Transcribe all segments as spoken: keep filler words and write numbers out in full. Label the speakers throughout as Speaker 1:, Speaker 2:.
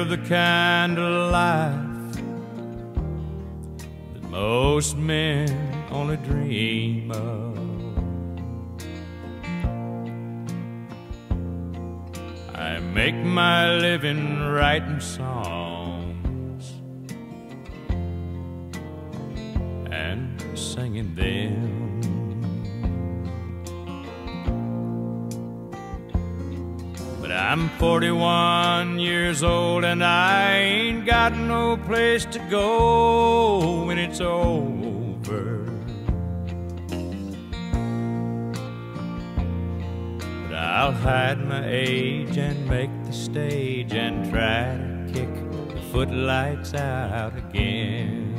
Speaker 1: live the kind of life that most men only dream of. I make my living writing songs and singing them. But I'm forty-one years old and I ain't got no place to go when it's over. But I'll hide my age and make the stage and try to kick the footlights out again.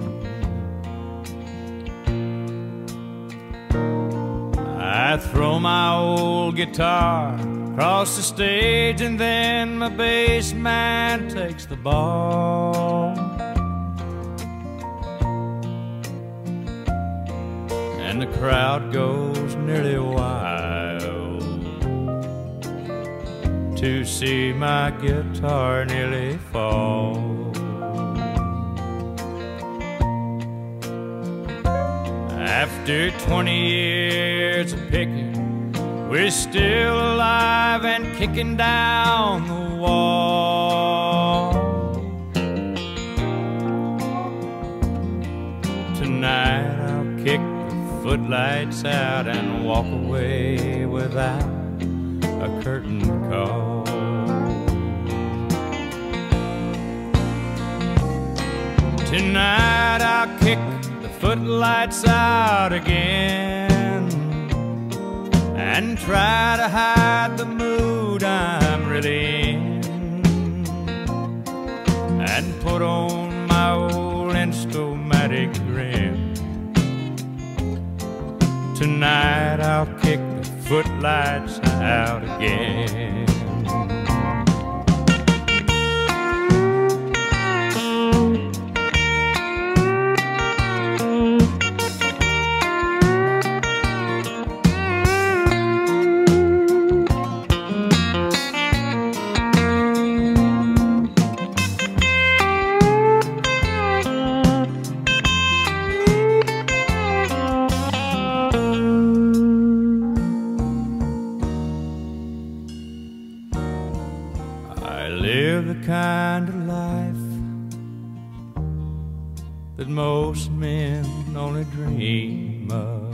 Speaker 1: I throw my old guitar across the stage and then my bass man takes the ball. And the crowd goes nearly wild to see my guitar nearly fall. After twenty years of picking, we're still alive and kicking down the wall. Tonight I'll kick the footlights out and walk away without a curtain call. Tonight I'll kick the footlights out again and try to hide the mood I'm really in, and put on my old Instomatic grin. Tonight I'll kick the footlights out again. I live the kind of life that most men only dream of.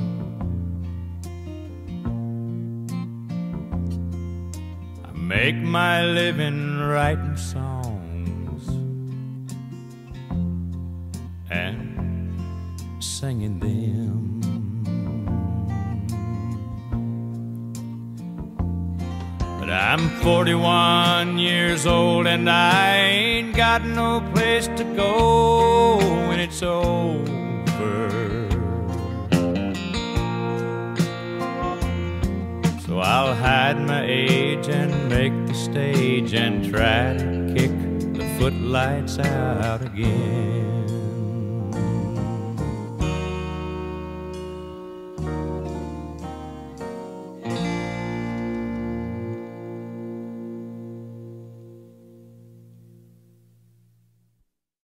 Speaker 1: I make my living writing songs and singing them. But I'm forty-one years old and I ain't got no place to go when it's over. So I'll hide my age and make the stage and try to kick the footlights out again.